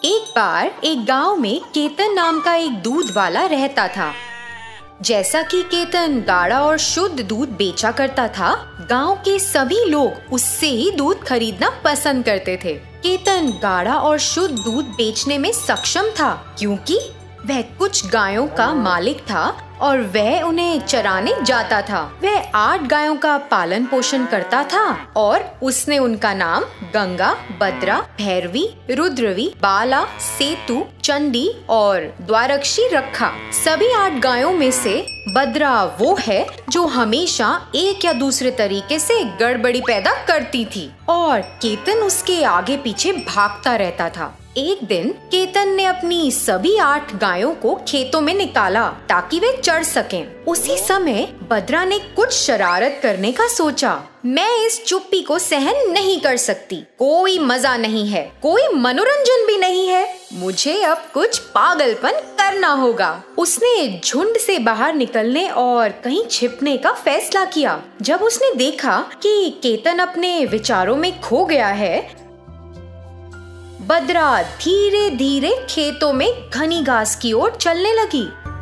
एक बार एक गांव में केतन नाम का एक दूध वाला रहता था। जैसा कि केतन गाढ़ा और शुद्ध दूध बेचा करता था, गांव के सभी लोग उससे ही दूध खरीदना पसंद करते थे। केतन गाढ़ा और शुद्ध दूध बेचने में सक्षम था, क्योंकि वह कुछ गायों का मालिक था और वह उन्हें चराने जाता था। वह 8 गायों का पालन पोषण करता था और उसने उनका नाम गंगा, बद्रा, भैरवी, रुद्रवी, बाला, सेतु, चंडी और द्वारक्षी रखा। सभी 8 गायों में से बद्रा वो है जो हमेशा एक या दूसरे तरीके से गड़बड़ी पैदा करती थी और केतन उसके आगे पीछे भागता रहता था। एक दिन केतन ने अपनी सभी 8 गायों को खेतों में निकाला ताकि वे चर सकें। उसी समय बद्रा ने कुछ शरारत करने का सोचा। मैं इस चुप्पी को सहन नहीं कर सकती। कोई मजा नहीं है, कोई मनोरंजन भी नहीं है। मुझे अब कुछ पागलपन करना होगा। उसने झुंड से बाहर निकलने और कहीं छिपने का फैसला किया। जब उसने देखा कि केतन अपने विचारों में खो गया है, बद्रा धीरे धीरे खेतों में घनी घास की ओर चलने लगी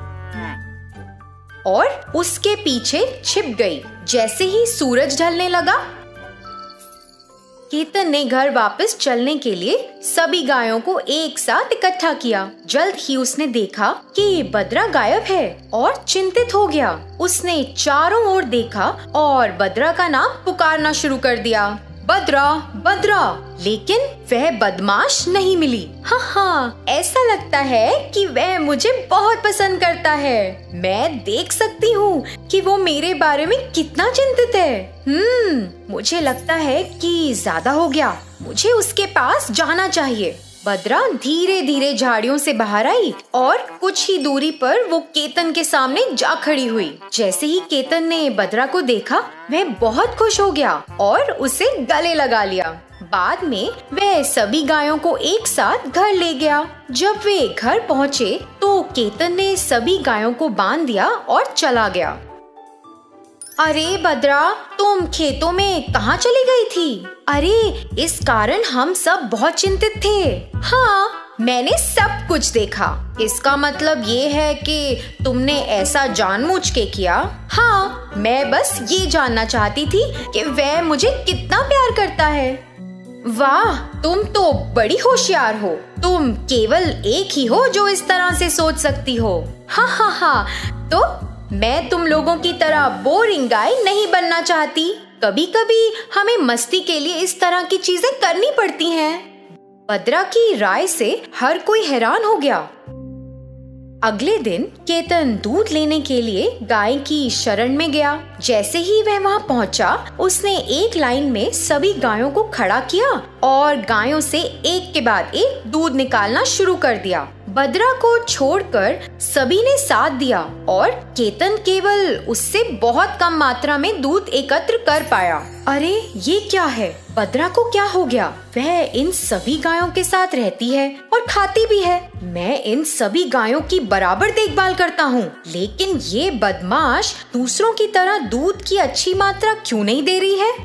और उसके पीछे छिप गई। जैसे ही सूरज ढलने लगा, केतन ने घर वापस चलने के लिए सभी गायों को एक साथ इकट्ठा किया। जल्द ही उसने देखा कि बद्रा गायब है और चिंतित हो गया। उसने चारों ओर देखा और बद्रा का नाम पुकारना शुरू कर दिया, बद्रा, बद्रा। लेकिन वह बदमाश नहीं मिली। हाँ, ऐसा लगता है कि वह मुझे बहुत पसंद करता है। मैं देख सकती हूँ कि वो मेरे बारे में कितना चिंतित है। मुझे लगता है कि ज्यादा हो गया। मुझे उसके पास जाना चाहिए। बद्रा धीरे धीरे झाड़ियों से बाहर आई और कुछ ही दूरी पर वो केतन के सामने जा खड़ी हुई। जैसे ही केतन ने बद्रा को देखा, वह बहुत खुश हो गया और उसे गले लगा लिया। बाद में वह सभी गायों को एक साथ घर ले गया। जब वे घर पहुँचे तो केतन ने सभी गायों को बांध दिया और चला गया। अरे बद्रा, तुम खेतों में कहाँ चली गई थी? अरे, इस कारण हम सब बहुत चिंतित थे। हाँ, मैंने सब कुछ देखा। इसका मतलब ये है कि तुमने ऐसा जानबूझ के किया? हाँ, मैं बस ये जानना चाहती थी कि वह मुझे कितना प्यार करता है। वाह, तुम तो बड़ी होशियार हो। तुम केवल एक ही हो जो इस तरह से सोच सकती हो। हाँ हाँ हाँ, तो मैं तुम लोगों की तरह बोरिंग गाय नहीं बनना चाहती। कभी कभी हमें मस्ती के लिए इस तरह की चीजें करनी पड़ती हैं। बद्रा की राय से हर कोई हैरान हो गया। अगले दिन केतन दूध लेने के लिए गाय की शरण में गया। जैसे ही वह वहां पहुंचा, उसने एक लाइन में सभी गायों को खड़ा किया और गायों से एक के बाद एक दूध निकालना शुरू कर दिया। बद्रा को छोड़कर सभी ने साथ दिया और केतन केवल उससे बहुत कम मात्रा में दूध एकत्र कर पाया। अरे, ये क्या है? बद्रा को क्या हो गया? वह इन सभी गायों के साथ रहती है और खाती भी है। मैं इन सभी गायों की बराबर देखभाल करता हूँ, लेकिन ये बदमाश दूसरों की तरह दूध की अच्छी मात्रा क्यों नहीं दे रही है?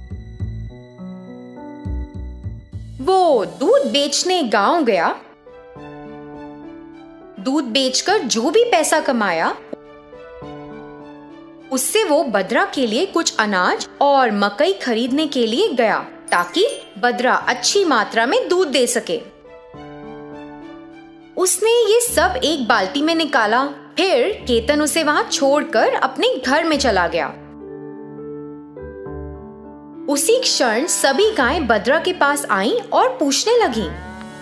वो दूध बेचने गांव गया। दूध बेचकर जो भी पैसा कमाया, उससे वो बद्रा के लिए कुछ अनाज और मकई खरीदने के लिए गया ताकि बद्रा अच्छी मात्रा में दूध दे सके। उसने ये सब एक बाल्टी में निकाला। फिर केतन उसे वहां छोड़कर अपने घर में चला गया। उसी क्षण सभी गायें बद्रा के पास आईं और पूछने लगीं,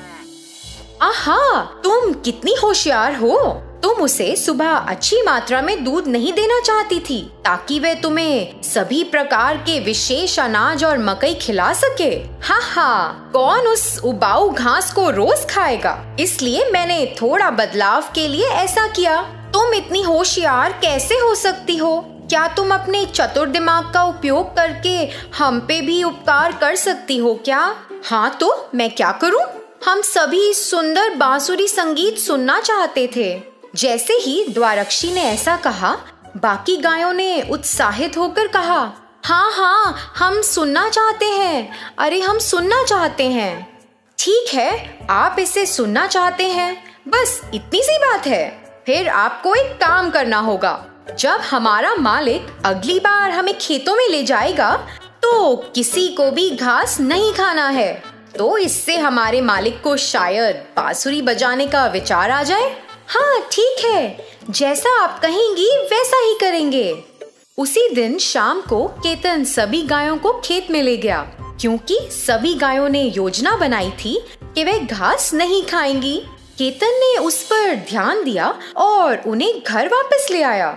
आहा, तुम कितनी होशियार हो। तुम उसे सुबह अच्छी मात्रा में दूध नहीं देना चाहती थी ताकि वे तुम्हें सभी प्रकार के विशेष अनाज और मकई खिला सके। हाँ हाँ, कौन उस उबाऊ घास को रोज खाएगा? इसलिए मैंने थोड़ा बदलाव के लिए ऐसा किया। तुम इतनी होशियार कैसे हो सकती हो? क्या तुम अपने चतुर दिमाग का उपयोग करके हम पे भी उपकार कर सकती हो क्या? हाँ, तो मैं क्या करूँ? हम सभी सुंदर बांसुरी संगीत सुनना चाहते थे। जैसे ही द्वारक्षी ने ऐसा कहा, बाकी गायों ने उत्साहित होकर कहा, हाँ हाँ, हम सुनना चाहते हैं। अरे, हम सुनना चाहते हैं। ठीक है, आप इसे सुनना चाहते हैं, बस इतनी सी बात है। फिर आपको एक काम करना होगा। जब हमारा मालिक अगली बार हमें खेतों में ले जाएगा तो किसी को भी घास नहीं खाना है। तो इससे हमारे मालिक को शायद बांसुरी बजाने का विचार आ जाए। हाँ ठीक है, जैसा आप कहेंगी वैसा ही करेंगे। उसी दिन शाम को केतन सभी गायों को खेत में ले गया, क्योंकि सभी गायों ने योजना बनाई थी कि वे घास नहीं खाएंगी। केतन ने उस पर ध्यान दिया और उन्हें घर वापस ले आया।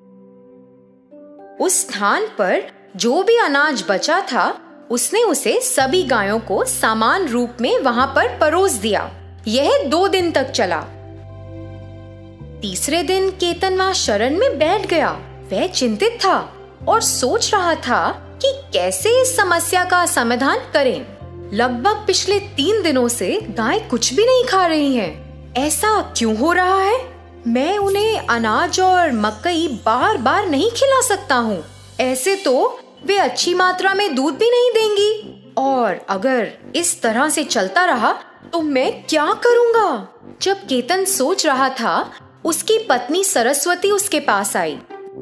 उस स्थान पर जो भी अनाज बचा था उसने उसे सभी गायों को समान रूप में वहां पर परोस दिया। यह 2 दिन तक चला। तीसरे दिन केतन वहां शरण में बैठ गया। वह चिंतित था और सोच रहा था कि कैसे इस समस्या का समाधान करें। लगभग पिछले 3 दिनों से गाय कुछ भी नहीं खा रही हैं। ऐसा क्यों हो रहा है? मैं उन्हें अनाज और मकई बार बार नहीं खिला सकता हूँ। ऐसे तो वे अच्छी मात्रा में दूध भी नहीं देंगी, और अगर इस तरह से चलता रहा तो मैं क्या करूँगा? जब केतन सोच रहा था, उसकी पत्नी सरस्वती उसके पास आई।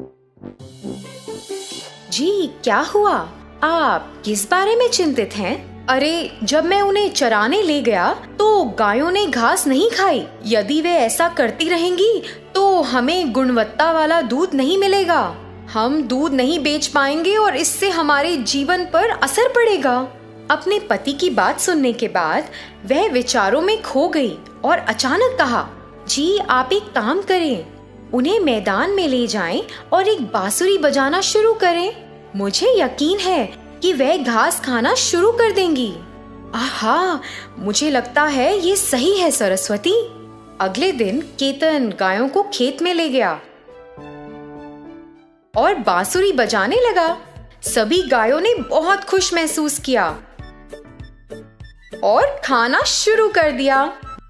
जी क्या हुआ? आप किस बारे में चिंतित हैं? अरे, जब मैं उन्हें चराने ले गया तो गायों ने घास नहीं खाई। यदि वे ऐसा करती रहेंगी तो हमें गुणवत्ता वाला दूध नहीं मिलेगा। हम दूध नहीं बेच पाएंगे और इससे हमारे जीवन पर असर पड़ेगा। अपने पति की बात सुनने के बाद वह विचारों में खो गई और अचानक कहा, जी आप एक काम करें, उन्हें मैदान में ले जाएं और एक बांसुरी बजाना शुरू करें। मुझे यकीन है कि वह घास खाना शुरू कर देंगी। आहा, मुझे लगता है ये सही है सरस्वती। अगले दिन केतन गायों को खेत में ले गया और बांसुरी बजाने लगा। सभी गायों ने बहुत खुश महसूस किया और खाना शुरू कर दिया।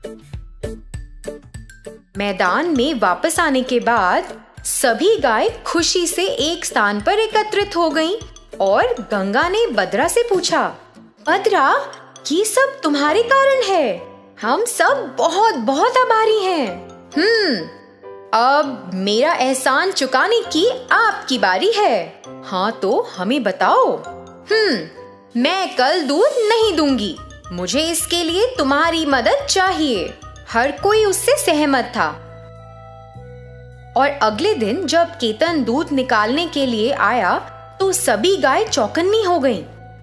मैदान में वापस आने के बाद सभी गाय खुशी से एक स्थान पर एकत्रित हो गईं और गंगा ने बद्रा से पूछा, बद्रा, ये सब तुम्हारे कारण है। हम सब बहुत बहुत आभारी हैं। अब मेरा एहसान चुकाने की आपकी बारी है। हाँ तो हमें बताओ। मैं कल दूध नहीं दूंगी। मुझे इसके लिए तुम्हारी मदद चाहिए। हर कोई उससे सहमत था। और अगले दिन जब केतन दूध निकालने के लिए आया तो सभी गाय चौकन्नी हो गईं।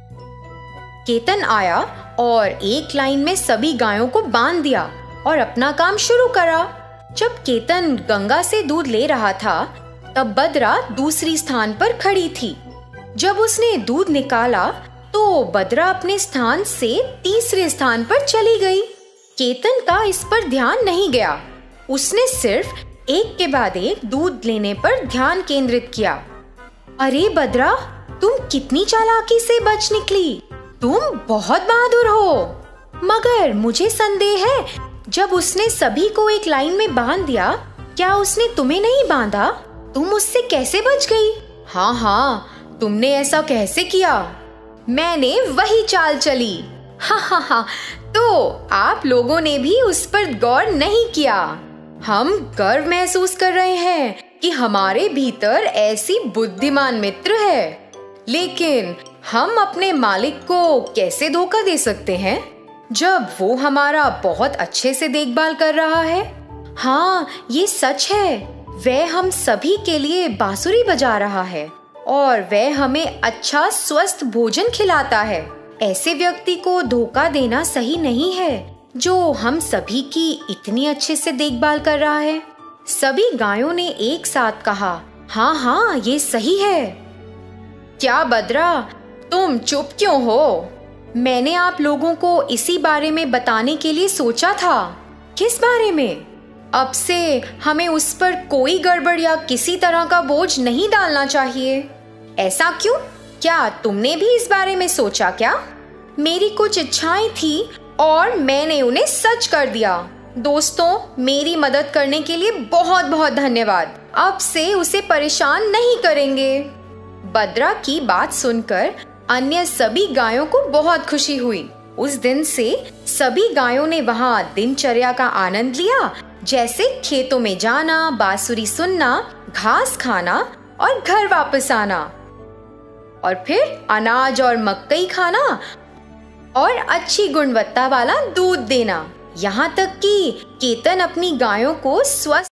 केतन आया और एक लाइन में सभी गायों को बांध दिया और अपना काम शुरू करा। जब केतन गंगा से दूध ले रहा था तब बद्रा दूसरी स्थान पर खड़ी थी। जब उसने दूध निकाला तो बद्रा अपने स्थान से तीसरे स्थान पर चली गई। केतन का इस पर ध्यान नहीं गया। उसने सिर्फ एक के बाद एक दूध लेने पर ध्यान केंद्रित किया। अरे बद्रा, तुम कितनी चालाकी से बच निकली। तुम बहुत बहादुर हो। मगर मुझे संदेह है, जब उसने सभी को एक लाइन में बांध दिया, क्या उसने तुम्हें नहीं बांधा? तुम उससे कैसे बच गई? हाँ, तुमने ऐसा कैसे किया? मैंने वही चाल चली। हाँ, तो आप लोगों ने भी उस पर गौर नहीं किया। हम गर्व महसूस कर रहे हैं कि हमारे भीतर ऐसी बुद्धिमान मित्र है, लेकिन हम अपने मालिक को कैसे धोखा दे सकते हैं जब वो हमारा बहुत अच्छे से देखभाल कर रहा है? हाँ, ये सच है। वह हम सभी के लिए बांसुरी बजा रहा है और वह हमें अच्छा स्वस्थ भोजन खिलाता है। ऐसे व्यक्ति को धोखा देना सही नहीं है जो हम सभी की इतनी अच्छे से देखभाल कर रहा है। सभी गायों ने एक साथ कहा, हाँ, ये सही है। क्या बद्रा, तुम चुप क्यों हो? मैंने आप लोगों को इसी बारे में बताने के लिए सोचा था। किस बारे में? अब से हमें उस पर कोई गड़बड़ या किसी तरह का बोझ नहीं डालना चाहिए। ऐसा क्यों? क्या तुमने भी इस बारे में सोचा क्या? मेरी कुछ इच्छाएं थी और मैंने उन्हें सच कर दिया। दोस्तों, मेरी मदद करने के लिए बहुत बहुत धन्यवाद। अब से उसे परेशान नहीं करेंगे। बद्रा की बात सुनकर अन्य सभी गायों को बहुत खुशी हुई उस दिन से सभी गायों ने वहाँ दिनचर्या का आनंद लिया, जैसे खेतों में जाना, बांसुरी सुनना, घास खाना और घर वापस आना, और फिर अनाज और मकई खाना और अच्छी गुणवत्ता वाला दूध देना। यहाँ तक कि केतन अपनी गायों को स्वस्थ